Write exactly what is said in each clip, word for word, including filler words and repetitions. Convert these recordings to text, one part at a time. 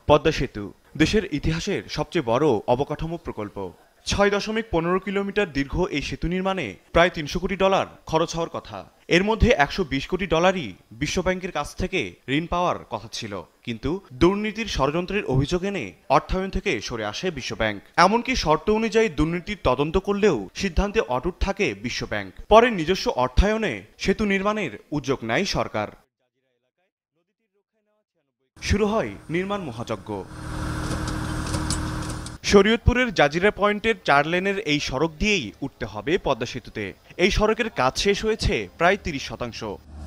পদ্মা সেতু দেশের ইতিহাসের সবচেয়ে বড় অবকাঠামো প্রকল্প। ছয় দশমিক পনেরো কিলোমিটার দীর্ঘ এই সেতু নির্মাণে প্রায় তিনশো কোটি ডলার খরচ হওয়ার কথা। এর মধ্যে একশো বিশ কোটি ডলারই বিশ্বব্যাংকের কাছ থেকে ঋণ পাওয়ার কথা ছিল, কিন্তু দুর্নীতির ষড়যন্ত্রের অভিযোগ এনে অর্থায়ন থেকে সরে আসে বিশ্বব্যাংক। এমনকি শর্ত অনুযায়ী দুর্নীতির তদন্ত করলেও সিদ্ধান্তে অটুট থাকে বিশ্বব্যাংক। পরে নিজস্ব অর্থায়নে সেতু নির্মাণের উদ্যোগ নেয় সরকার। শুরু হয় নির্মাণ মহাযজ্ঞ। শরীয়তপুরের জাজিরা পয়েন্টের চার লেনের এই সড়ক দিয়েই উঠতে হবে পদ্মা সেতুতে। এই সড়কের কাজ শেষ হয়েছে প্রায় তিরিশ শতাংশ।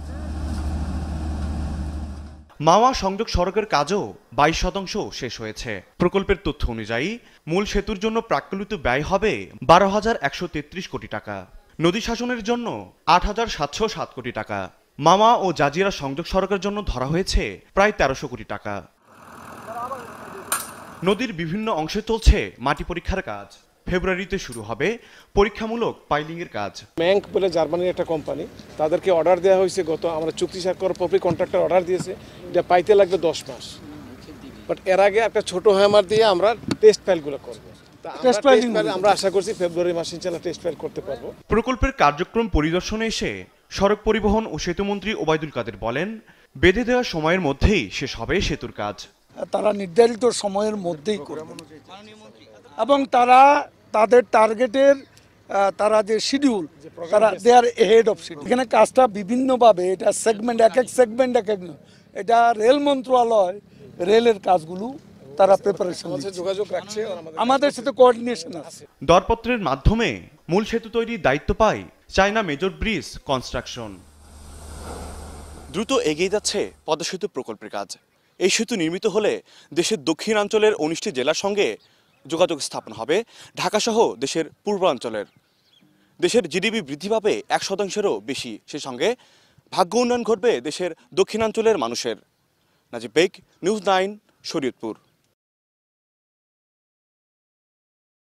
মাওয়া সংযোগ সড়কের কাজও বাইশ শতাংশ শেষ হয়েছে। প্রকল্পের তথ্য অনুযায়ী মূল সেতুর জন্য প্রাক্কলিত ব্যয় হবে বারো হাজার একশো তেত্রিশ কোটি টাকা, নদী শাসনের জন্য আট হাজার সাতশো সাত কোটি টাকা, মাওয়া ও জাজিরা সংযোগ সড়কের জন্য ধরা হয়েছে প্রায় তেরোশো কোটি টাকা। নদীর বিভিন্ন অংশে চলছে মাটি পরীক্ষার কাজ। ফেব্রুয়ারিতে শুরু হবে পরীক্ষামূলক পাইলিং এর কাজ। ম্যাঙ্ক বলে জার্মানির একটা কোম্পানি, তাদেরকে অর্ডার দেওয়া হয়েছে, গত আমরা চুক্তি স্বাক্ষর পরে কন্ট্রাক্টর অর্ডার দিয়েছে, এটা পাইতে লাগবে দশ মাস। বাট এর আগে একটা ছোট হ্যামার দিয়ে আমরা টেস্ট ফাইলগুলো করব। আমরা আশা করছি ফেব্রুয়ারি মাসে ইনশাআল্লাহ টেস্ট ফাইল করতে পারবো। প্রকল্পের কার্যক্রম পরিদর্শনে এসে সড়ক পরিবহন ও সেতুমন্ত্রী ওবায়দুল কাদের বলেন, বেঁধে দেওয়া সময়ের মধ্যেই শেষ হবে সেতুর কাজ। তারা নির্ধারিত সময়ের মধ্যেই করবে এবং তারা তাদের টার্গেটের তারা যে শিডিউল, তারা they are head of schedule. এখানে কাজটা বিভিন্নভাবে, এটা সেগমেন্ট, এক এক সেগমেন্ট এক এক, এটা রেল মন্ত্রণালয় রেলের কাজগুলো তারা প্রিপারেশন যোগাযোগ রাখছে, আমাদের সাথে কোঅর্ডিনেশন আছে। দরপত্রের মাধ্যমে মূল সেতু তৈরির দায়িত্ব পায় চায়না মেজর ব্রিজ কনস্ট্রাকশন। দ্রুত এগিয়ে যাচ্ছে পদ্মা সেতু প্রকল্পের কাজ। এই সেতু নির্মিত হলে দেশের দক্ষিণাঞ্চলের উনিশটি জেলার সঙ্গে যোগাযোগ স্থাপন হবে ঢাকাসহ দেশের পূর্বাঞ্চলের। দেশের জিডিপি বৃদ্ধি পাবে এক শতাংশেরও বেশি। সে সঙ্গে ভাগ্য উন্নয়ন ঘটবে দেশের দক্ষিণাঞ্চলের মানুষের। Najib Beg, news nine, Shariatpur.